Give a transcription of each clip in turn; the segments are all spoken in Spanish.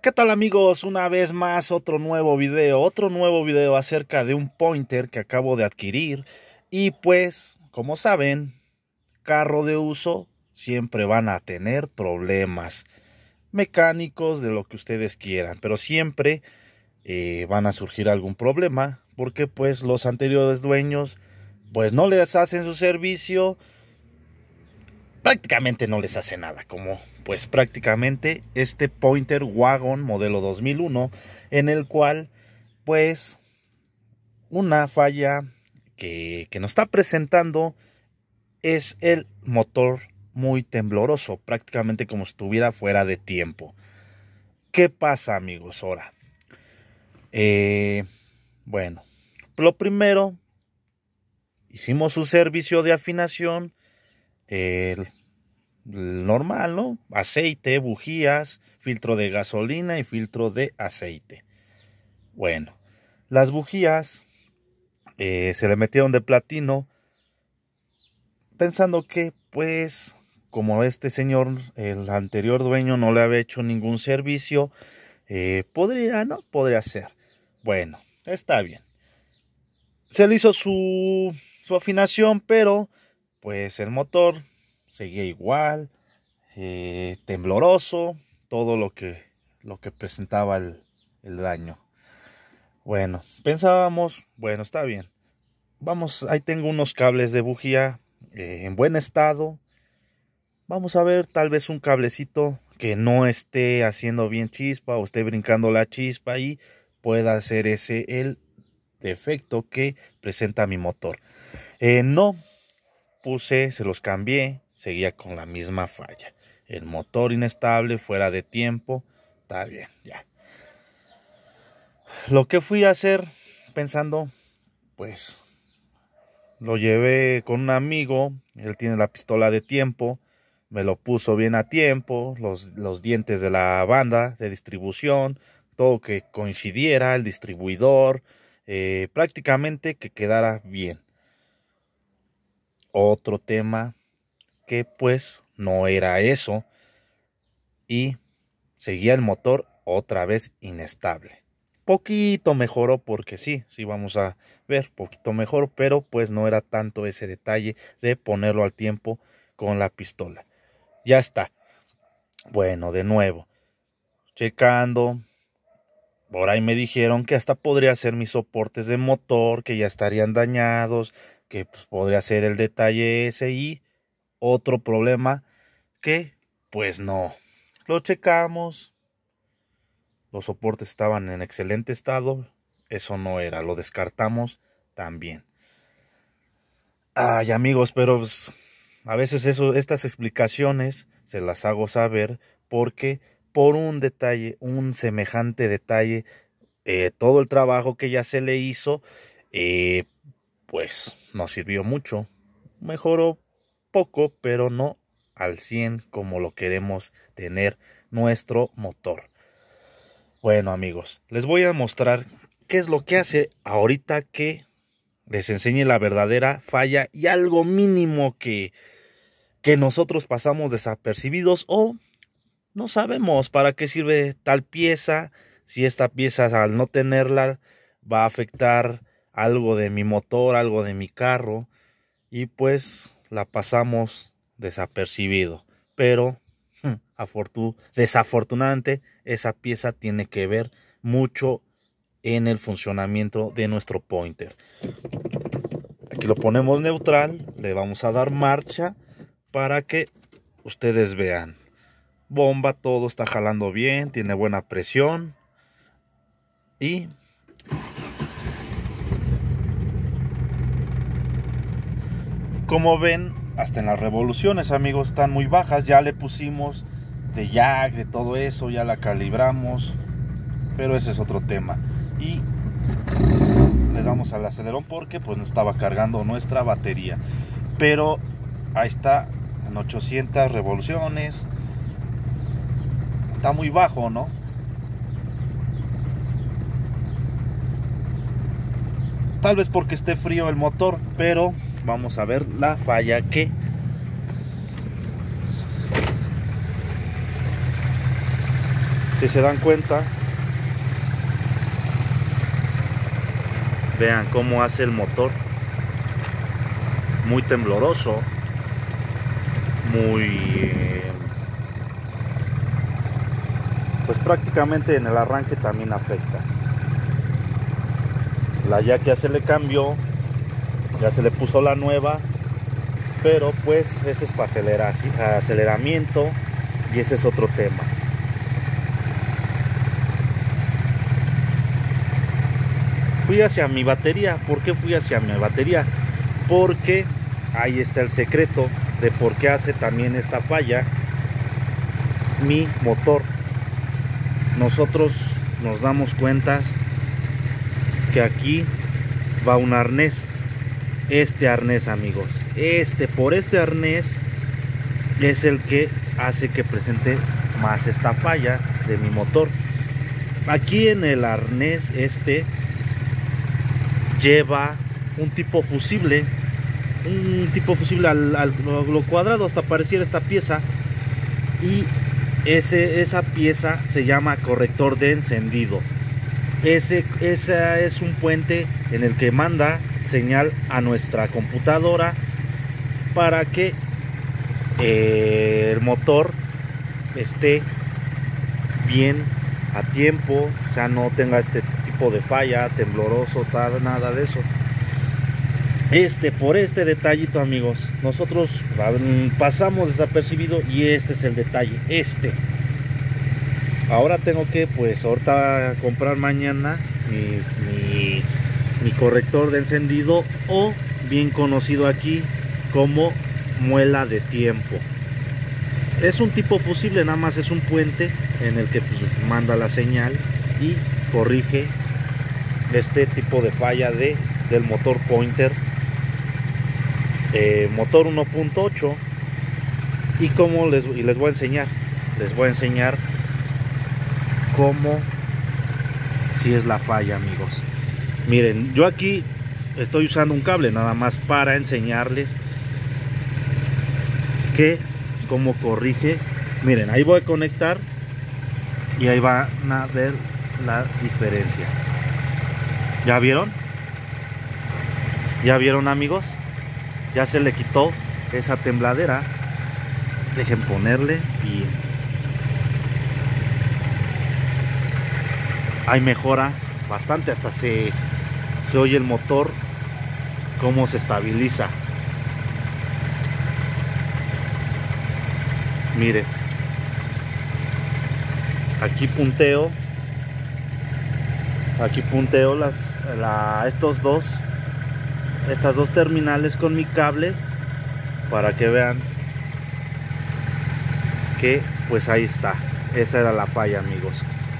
¿Qué tal, amigos? Una vez más otro nuevo video acerca de un pointer que acabo de adquirir. Y pues, como saben, carro de uso siempre van a tener problemas mecánicos, de lo que ustedes quieran, pero siempre van a surgir algún problema porque pues los anteriores dueños pues no les hacen su servicio, prácticamente no les hace nada, como pues prácticamente este pointer wagon modelo 2001, en el cual pues una falla que nos está presentando es el motor muy tembloroso, prácticamente como si estuviera fuera de tiempo. ¿Qué pasa, amigos? Ahora, bueno, lo primero, hicimos su servicio de afinación, el normal, ¿no? Aceite, bujías, filtro de gasolina y filtro de aceite. Bueno, las bujías se le metieron de platino, pensando que pues como este señor, el anterior dueño, no le había hecho ningún servicio, podría ser. Bueno, está bien. Se le hizo su afinación, pero pues el motor seguía igual, tembloroso, todo lo que presentaba el daño. Bueno, pensábamos, bueno, está bien. Vamos, ahí tengo unos cables de bujía en buen estado. Vamos a ver, tal vez un cablecito que no esté haciendo bien chispa o esté brincando la chispa y pueda ser ese el defecto que presenta mi motor. No puse, se los cambié, seguía con la misma falla. El motor inestable, fuera de tiempo, está bien, ya. Lo que fui a hacer, pensando, pues, lo llevé con un amigo, él tiene la pistola de tiempo, me lo puso bien a tiempo, los dientes de la banda de distribución, todo que coincidiera, el distribuidor, prácticamente que quedara bien. Otro tema que pues no era eso y seguía el motor otra vez inestable. Poquito mejoró porque sí vamos a ver, poquito mejor, pero pues no era tanto ese detalle de ponerlo al tiempo con la pistola. Ya está. Bueno, de nuevo, checando. Por ahí me dijeron que hasta podría ser mis soportes de motor, que ya estarían dañados, que pues, podría ser el detalle ese y otro problema que pues no. Lo checamos, los soportes estaban en excelente estado, eso no era, lo descartamos también. Ay, amigos, pero pues, a veces estas explicaciones se las hago saber porque por un detalle, un semejante detalle, todo el trabajo que ya se le hizo, pues no sirvió mucho. Mejoró poco, pero no al 100 como lo queremos tener nuestro motor. Bueno, amigos, les voy a mostrar qué es lo que hace ahorita que les enseñe la verdadera falla y algo mínimo que nosotros pasamos desapercibidos o no sabemos para qué sirve tal pieza, si esta pieza al no tenerla va a afectar algo de mi motor, algo de mi carro, y pues la pasamos desapercibido. Pero desafortunadamente esa pieza tiene que ver mucho en el funcionamiento de nuestro pointer. Aquí lo ponemos neutral, le vamos a dar marcha para que ustedes vean. Bomba, todo está jalando bien, tiene buena presión y como ven, hasta en las revoluciones, amigos, están muy bajas. Ya le pusimos de jack, de todo eso, ya la calibramos, pero ese es otro tema. Y le damos al acelerón porque pues no estaba cargando nuestra batería, pero ahí está en 800 revoluciones. Está muy bajo, ¿no? Tal vez porque esté frío el motor, pero vamos a ver la falla que Si se dan cuenta, vean cómo hace el motor, muy tembloroso, muy pues prácticamente en el arranque también afecta. La ya que ya se le cambió, ya se le puso la nueva, pero pues ese es para aceleramiento y ese es otro tema. Fui hacia mi batería. ¿Por qué fui hacia mi batería? Porque ahí está el secreto de por qué hace también esta falla mi motor. Nosotros nos damos cuenta que aquí va un arnés. Este arnés, amigos, por este arnés es el que hace que presente más esta falla de mi motor. Aquí en el arnés lleva un tipo fusible, a lo cuadrado, hasta pareciera esta pieza, y esa pieza se llama corrector de encendido. Ese es un puente en el que manda señal a nuestra computadora para que el motor esté bien a tiempo, o sea, no tenga este tipo de falla, tembloroso, nada de eso. Por este detallito, amigos, nosotros pasamos desapercibido, y este es el detalle. Ahora tengo que, pues, ahorita comprar mañana mi corrector de encendido, o bien conocido aquí como muela de tiempo. Es un tipo fusible, nada más es un puente en el que pues, manda la señal y corrige este tipo de falla del motor Pointer, motor 1.8. y cómo les voy a enseñar cómo si es la falla, amigos. Miren, yo aquí estoy usando un cable nada más para enseñarles cómo corrige. Miren, ahí voy a conectar y ahí van a ver la diferencia. ¿Ya vieron? ¿Ya vieron, amigos? Ya se le quitó esa tembladera. Dejen ponerle y ahí mejora bastante, hasta se oye el motor cómo se estabiliza. Mire, aquí punteo estas dos terminales con mi cable para que vean que pues ahí está. Esa era la falla, amigos.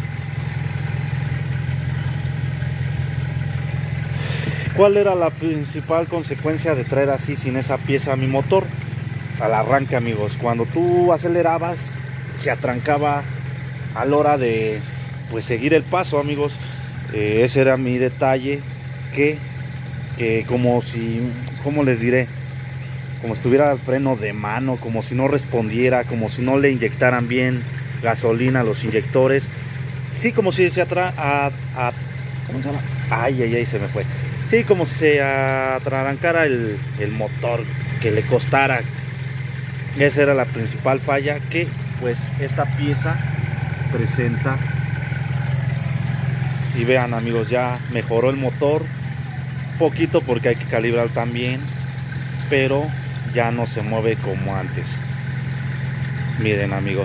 ¿Cuál era la principal consecuencia de traer así sin esa pieza a mi motor? Al arranque, amigos, cuando tú acelerabas se atrancaba a la hora de pues seguir el paso, amigos. Ese era mi detalle, que como si, ¿cómo les diré? Como si estuviera el freno de mano, como si no respondiera, como si no le inyectaran bien gasolina a los inyectores. Sí, como si se ¿cómo se llama? Ay, se me fue. Sí, como si se atrarancara el motor, que le costara. Esa era la principal falla que pues esta pieza presenta. Y vean, amigos, ya mejoró el motor poquito porque hay que calibrar también, pero ya no se mueve como antes. Miren, amigos,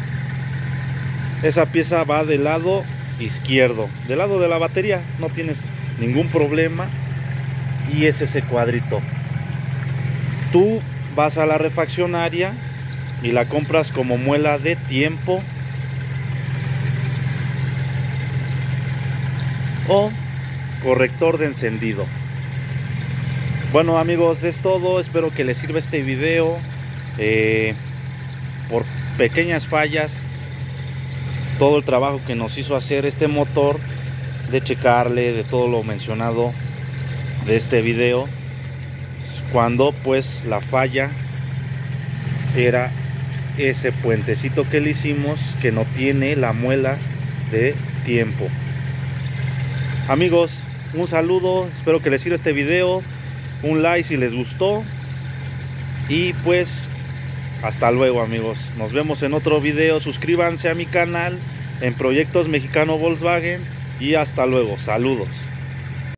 esa pieza va del lado izquierdo, del lado de la batería, no tienes ningún problema. Y es ese cuadrito. Tú vas a la refaccionaria y la compras como muela de tiempo o corrector de encendido. Bueno, amigos, es todo. Espero que les sirva este video. Por pequeñas fallas, todo el trabajo que nos hizo hacer este motor, de checarle, de todo lo mencionado de este video, cuando pues la falla era ese puentecito que le hicimos, que no tiene la muela de tiempo. Amigos, un saludo, espero que les sirva este video, un like si les gustó, y pues hasta luego amigos, nos vemos en otro video. Suscríbanse a mi canal en Proyectos Mexicano Volkswagen y hasta luego, saludos.